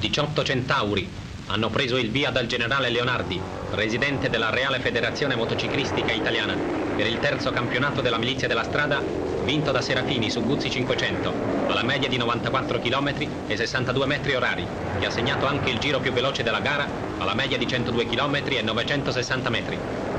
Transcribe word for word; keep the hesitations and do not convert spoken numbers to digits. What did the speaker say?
diciotto Centauri hanno preso il via dal generale Leonardi, presidente della Reale Federazione Motociclistica Italiana, per il terzo campionato della milizia della strada, vinto da Serafini su Guzzi cinquecento, alla media di novantaquattro chilometri e sessantadue metri orari, che ha segnato anche il giro più veloce della gara, alla media di centodue chilometri e novecentosessanta metri.